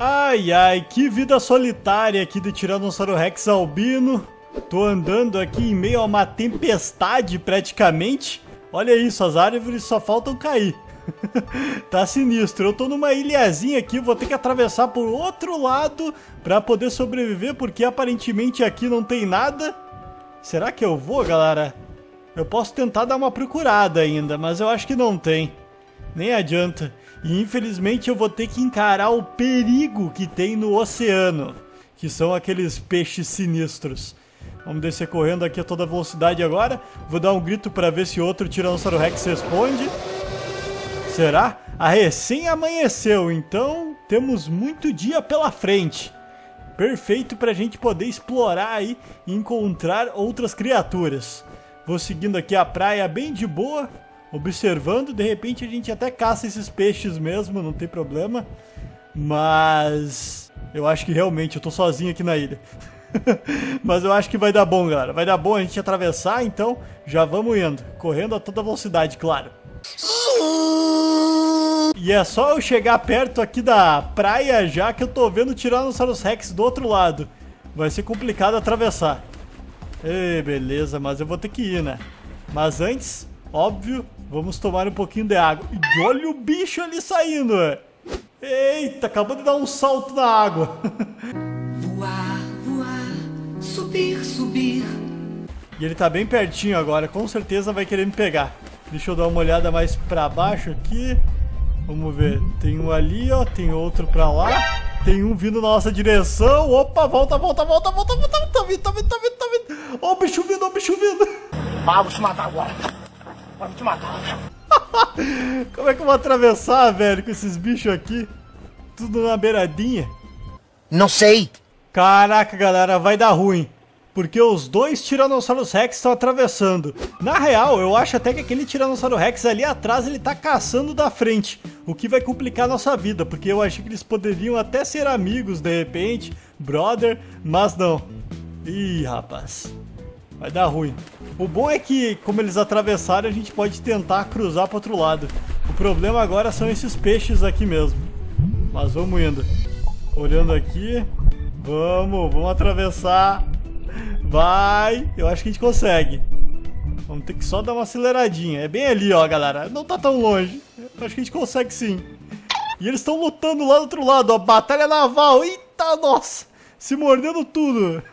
Ai, ai, que vida solitária aqui de Tiranossauro Rex albino. Tô andando aqui em meio a uma tempestade praticamente. Olha isso, as árvores só faltam cair. Tá sinistro. Eu tô numa ilhazinha aqui, vou ter que atravessar por outro lado pra poder sobreviver, porque aparentemente aqui não tem nada. Será que eu vou, galera? Eu posso tentar dar uma procurada ainda, mas eu acho que não tem. Nem adianta. E infelizmente eu vou ter que encarar o perigo que tem no oceano, que são aqueles peixes sinistros. Vamos descer correndo aqui a toda velocidade agora. Vou dar um grito para ver se outro Tiranossauro Rex responde. Será? A recém amanheceu, então temos muito dia pela frente. Perfeito para a gente poder explorar aí e encontrar outras criaturas. Vou seguindo aqui a praia bem de boa, observando. De repente a gente até caça esses peixes mesmo, não tem problema. Mas eu acho que realmente eu tô sozinho aqui na ilha. Mas eu acho que vai dar bom, galera. Vai dar bom a gente atravessar, então já vamos indo. Correndo a toda velocidade, claro. E é só eu chegar perto aqui da praia já que eu tô vendo o Tiranossauro Rex do outro lado. Vai ser complicado atravessar. Ei, beleza, mas eu vou ter que ir, né? Mas antes, óbvio, vamos tomar um pouquinho de água. E olha o bicho ali saindo. Eita, acabou de dar um salto na água. Voar, voar, subir, subir. E ele tá bem pertinho agora, com certeza vai querer me pegar. Deixa eu dar uma olhada mais pra baixo aqui. Vamos ver, tem um ali, ó, tem outro pra lá. Tem um vindo na nossa direção. Opa, volta, volta, volta, volta, volta. Tá vindo, tá vindo, tá vindo, tá vindo. Ó o bicho vindo, ó o bicho vindo. Ah, vou te matar agora. Vou te matar. Como é que eu vou atravessar, velho, com esses bichos aqui? Tudo na beiradinha. Não sei. Caraca, galera, vai dar ruim. Porque os dois Tiranossauros Rex estão atravessando. Na real, eu acho até que aquele Tiranossauro Rex ali atrás, ele tá caçando da frente. O que vai complicar a nossa vida, porque eu achei que eles poderiam até ser amigos, de repente, brother, mas não. Ih, rapaz, vai dar ruim. O bom é que, como eles atravessaram, a gente pode tentar cruzar pro outro lado. O problema agora são esses peixes aqui mesmo. Mas vamos indo. Olhando aqui. Vamos atravessar. Vai, eu acho que a gente consegue. Vamos ter que só dar uma aceleradinha. É bem ali, ó, galera. Não tá tão longe. Eu acho que a gente consegue sim. E eles estão lutando lá do outro lado, ó. Batalha naval. Eita, nossa. Se mordendo tudo.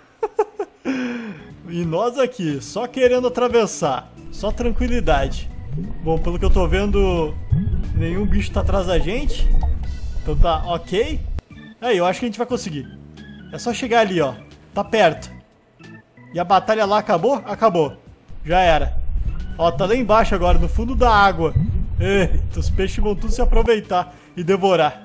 E nós aqui, só querendo atravessar. Só tranquilidade. Bom, pelo que eu tô vendo, nenhum bicho tá atrás da gente. Então tá ok. Aí, eu acho que a gente vai conseguir. É só chegar ali, ó. Tá perto. E a batalha lá acabou? Acabou. Já era. Ó, tá lá embaixo agora, no fundo da água. Eita, os peixes vão tudo se aproveitar e devorar.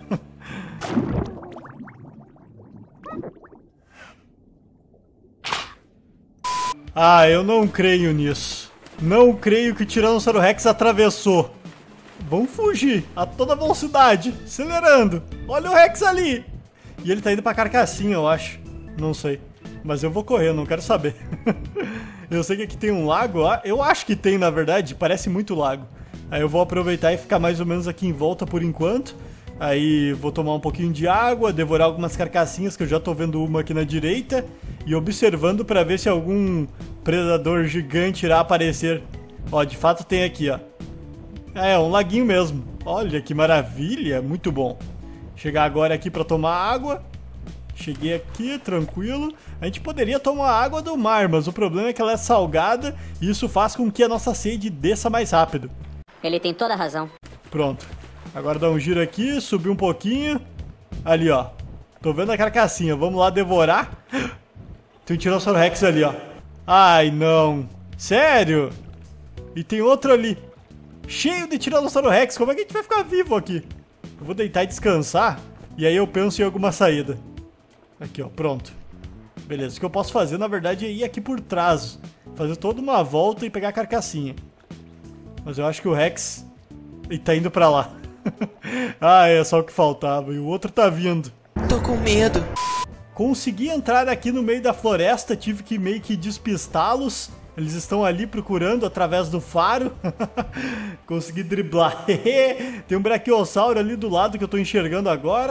Ah, eu não creio nisso. Não creio que o Tiranossauro Rex atravessou. Vamos fugir a toda velocidade, acelerando. Olha o Rex ali. E ele tá indo pra Carcassinha, eu acho. Não sei. Mas eu vou correr, não quero saber. Eu sei que aqui tem um lago. Eu acho que tem, na verdade. Parece muito lago. Aí eu vou aproveitar e ficar mais ou menos aqui em volta por enquanto. Aí vou tomar um pouquinho de água, devorar algumas carcassinhas, que eu já tô vendo uma aqui na direita. E observando pra ver se algum predador gigante irá aparecer. Ó, de fato tem aqui, ó. É, um laguinho mesmo. Olha que maravilha, muito bom. Chegar agora aqui pra tomar água. Cheguei aqui, tranquilo. A gente poderia tomar água do mar, mas o problema é que ela é salgada e isso faz com que a nossa sede desça mais rápido. Ele tem toda a razão. Pronto. Agora dá um giro aqui, subir um pouquinho. Ali, ó. Tô vendo a carcassinha. Vamos lá devorar. Tem um Tiranossauro Rex ali, ó. Ai, não. Sério? E tem outro ali. Cheio de Tiranossauro Rex. Como é que a gente vai ficar vivo aqui? Eu vou deitar e descansar. E aí eu penso em alguma saída. Aqui, ó, pronto. Beleza, o que eu posso fazer, na verdade, é ir aqui por trás. Fazer toda uma volta e pegar a carcassinha. Mas eu acho que o Rex... ele tá indo pra lá. Ah, é só o que faltava. E o outro tá vindo. Tô com medo. Consegui entrar aqui no meio da floresta. Tive que meio que despistá-los. Eles estão ali procurando através do faro. Consegui driblar. Tem um braquiossauro ali do lado que eu tô enxergando agora.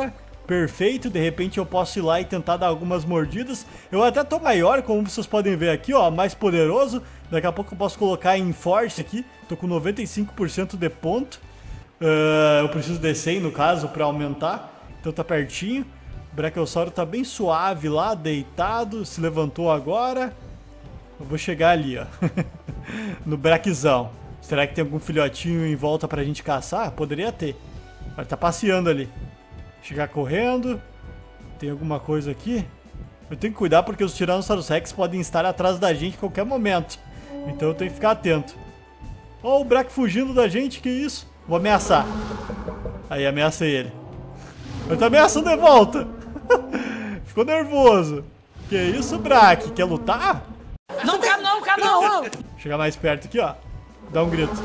Perfeito, de repente eu posso ir lá e tentar dar algumas mordidas. Eu até tô maior, como vocês podem ver aqui, ó, mais poderoso. Daqui a pouco eu posso colocar em Force aqui. Tô com 95% de ponto. Eu preciso de 100 no caso pra aumentar. Então tá pertinho. O Brachiosauro tá bem suave lá, deitado. Se levantou agora. Eu vou chegar ali, ó. No Brachizão. Será que tem algum filhotinho em volta pra gente caçar? Poderia ter. Mas tá passeando ali. Chegar correndo. Tem alguma coisa aqui? Eu tenho que cuidar porque os Tyrannosaurus Rex podem estar atrás da gente a qualquer momento. Então eu tenho que ficar atento. Ó, o Brach fugindo da gente, que isso? Vou ameaçar. Aí, ameacei ele. Ele tá ameaçando de volta. Ficou nervoso. Que isso, Brach? Quer lutar? Não quero não. Chegar mais perto aqui, ó. Dá um grito.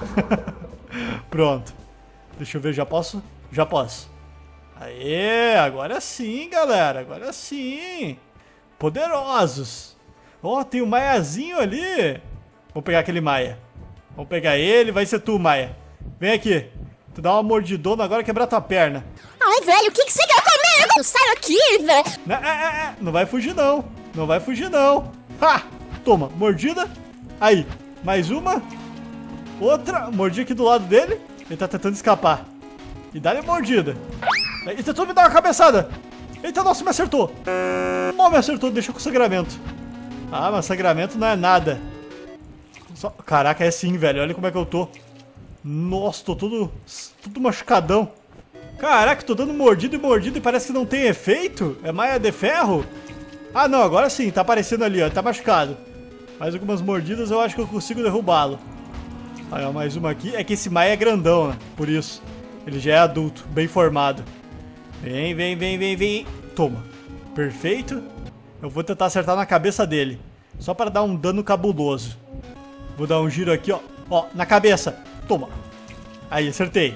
Pronto. Deixa eu ver, já posso? Já posso. Aê, agora sim, galera. Agora sim. Poderosos. Ó, tem um Maiazinho ali. Vou pegar aquele Maia. Vamos pegar ele, vai ser tu, Maia. Vem aqui. Tu dá uma mordidona agora e quebrar tua perna. Ai, velho, o que você quer comigo? Sai daqui, velho. Não vai fugir, não. Não vai fugir, não. Ha! Toma, mordida. Aí, mais uma. Outra, mordi aqui do lado dele. Ele tá tentando escapar. E dá-lhe mordida. Ele tentou me dar uma cabeçada. Eita, nossa, me acertou. Mal me acertou, deixou com sangramento. Ah, mas sangramento não é nada. Caraca, é sim, velho. Olha como é que eu tô. Nossa, tô tudo machucadão. Caraca, tô dando mordida e parece que não tem efeito. É Maia de ferro? Ah, não, agora sim, tá aparecendo ali, ó. Tá machucado. Mais algumas mordidas eu acho que eu consigo derrubá-lo. Aí, ó, mais uma aqui. É que esse Maia é grandão, né? Por isso. Ele já é adulto, bem formado. Vem. Toma. Perfeito. Eu vou tentar acertar na cabeça dele. Só para dar um dano cabuloso. Vou dar um giro aqui, ó. Ó, na cabeça. Toma. Aí, acertei.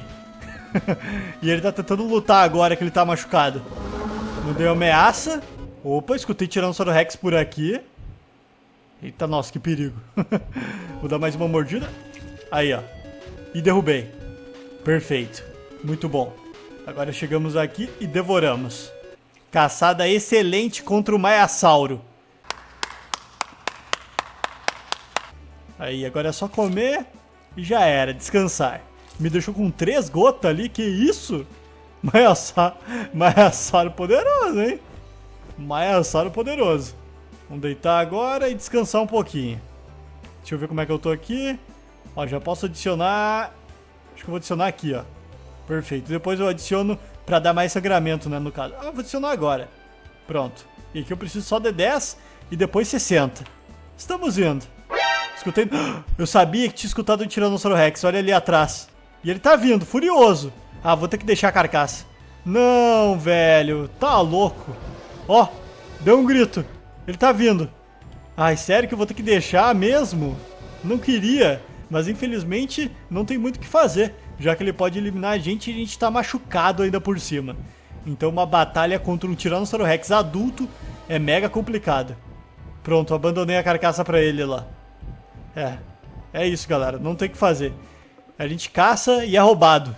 E ele tá tentando lutar agora que ele tá machucado. Não deu ameaça. Opa, escutei Tiranossauro Rex por aqui. Eita, nossa, que perigo. Vou dar mais uma mordida. Aí, ó. E derrubei. Perfeito. Muito bom. Agora chegamos aqui e devoramos. Caçada excelente contra o Maiasauro. Aí, agora é só comer e já era, descansar. Me deixou com 3 gotas ali, que isso? Maiasauro poderoso, hein? Maiasauro poderoso. Vamos deitar agora e descansar um pouquinho. Deixa eu ver como é que eu tô aqui. Ó, já posso adicionar... Acho que eu vou adicionar aqui, ó. Perfeito. Depois eu adiciono pra dar mais sangramento, né, no caso. Ah, vou adicionar agora. Pronto. E aqui eu preciso só de 10 e depois 60. Estamos indo. Escutei... Eu sabia que tinha escutado um Tiranossauro Rex. Olha ali atrás. E ele tá vindo, furioso. Ah, vou ter que deixar a carcaça. Não, velho. Tá louco. Ó, deu um grito. Ele tá vindo. Ai, sério que eu vou ter que deixar mesmo? Não queria. Mas infelizmente não tem muito o que fazer. Já que ele pode eliminar a gente e a gente tá machucado ainda por cima. Então uma batalha contra um Tiranossauro Rex adulto é mega complicado. Pronto, abandonei a carcaça pra ele lá. É isso, galera. Não tem o que fazer. A gente caça e é roubado.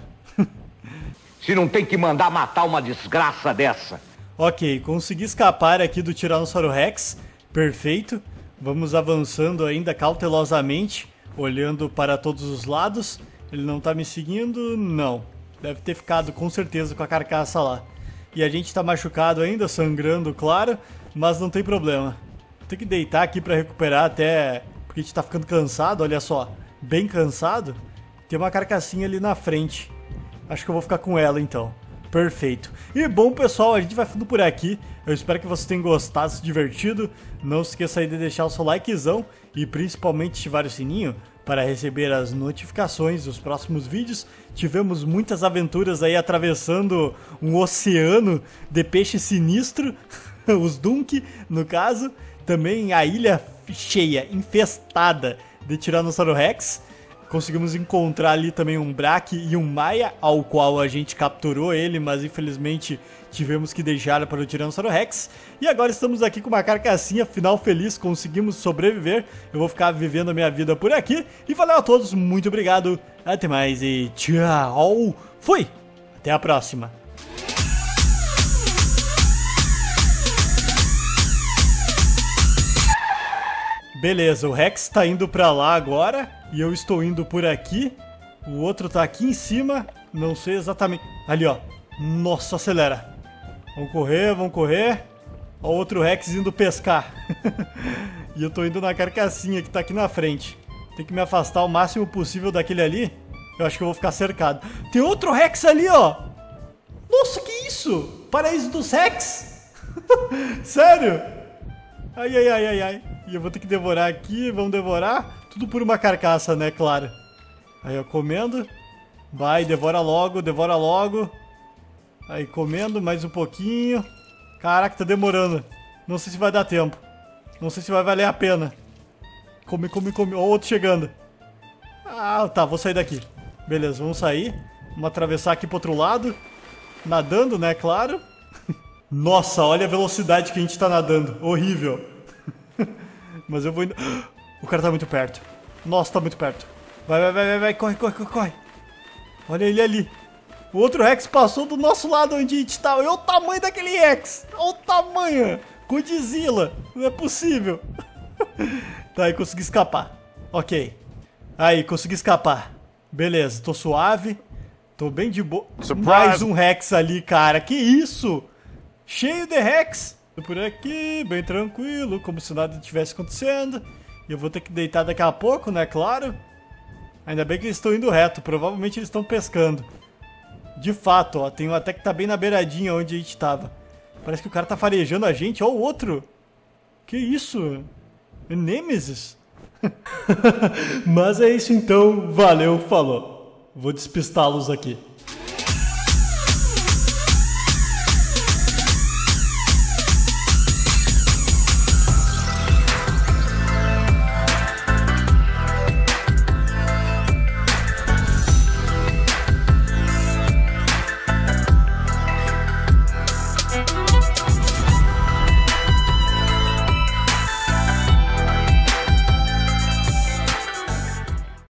Se não tem que mandar matar uma desgraça dessa. Ok, consegui escapar aqui do Tiranossauro Rex. Perfeito. Vamos avançando ainda cautelosamente, olhando para todos os lados. Ele não tá me seguindo? Não. Deve ter ficado com certeza com a carcaça lá. E a gente tá machucado ainda, sangrando, claro, mas não tem problema. Tem que deitar aqui para recuperar até... Porque a gente tá ficando cansado, olha só. Bem cansado. Tem uma carcassinha ali na frente. Acho que eu vou ficar com ela então. Perfeito. E bom, pessoal, a gente vai ficando por aqui. Eu espero que vocês tenham gostado, se divertido. Não se esqueça aí de deixar o seu likezão e principalmente ativar o sininho para receber as notificações dos próximos vídeos. Tivemos muitas aventuras aí atravessando um oceano de peixe sinistro, os Dunk, no caso. Também a ilha cheia, infestada de Tiranossauro Rex. Conseguimos encontrar ali também um Brach e um Maia, ao qual a gente capturou ele, mas infelizmente tivemos que deixar para o Tiranossauro Rex. E agora estamos aqui com uma carcassinha, final feliz, conseguimos sobreviver. Eu vou ficar vivendo a minha vida por aqui. E valeu a todos, muito obrigado, até mais e tchau. Fui, até a próxima. Beleza, o Rex tá indo pra lá agora. E eu estou indo por aqui. O outro tá aqui em cima. Não sei exatamente. Ali, ó. Nossa, acelera. Vamos correr, vamos correr. Ó, o outro Rex indo pescar. E eu tô indo na carcassinha que tá aqui na frente. Tem que me afastar o máximo possível daquele ali. Eu acho que eu vou ficar cercado. Tem outro Rex ali, ó. Nossa, que isso? Paraíso dos Rex? Sério? Ai, ai, ai, ai, ai. E eu vou ter que devorar aqui. Vamos devorar. Tudo por uma carcaça, né? Claro. Aí, ó, comendo. Vai, devora logo, devora logo. Aí, comendo mais um pouquinho. Caraca, tá demorando. Não sei se vai dar tempo. Não sei se vai valer a pena. Come, come, come. Ó, o outro chegando. Ah, tá, vou sair daqui. Beleza, vamos sair. Vamos atravessar aqui pro outro lado. Nadando, né, claro. Nossa, olha a velocidade que a gente tá nadando. Horrível. Mas eu vou indo... O cara tá muito perto. Nossa, tá muito perto. Vai, vai, vai, vai, vai. Corre, corre, corre, corre. Olha ele ali. O outro Rex passou do nosso lado onde a gente tá. Olha o tamanho daquele Rex. Olha o tamanho. Godzilla. Não é possível. Tá, aí consegui escapar. Ok. Aí, consegui escapar. Beleza, tô suave. Tô bem de boa. Mais um Rex ali, cara. Que isso? Cheio de Rex. Tô por aqui, bem tranquilo, como se nada tivesse acontecendo. E eu vou ter que deitar daqui a pouco, né? Claro. Ainda bem que eles estão indo reto. Provavelmente eles estão pescando. De fato, ó. Tem um até que tá bem na beiradinha onde a gente tava. Parece que o cara tá farejando a gente. Ó o outro. Que isso? É Nemesis? Mas é isso então. Valeu, falou. Vou despistá-los aqui.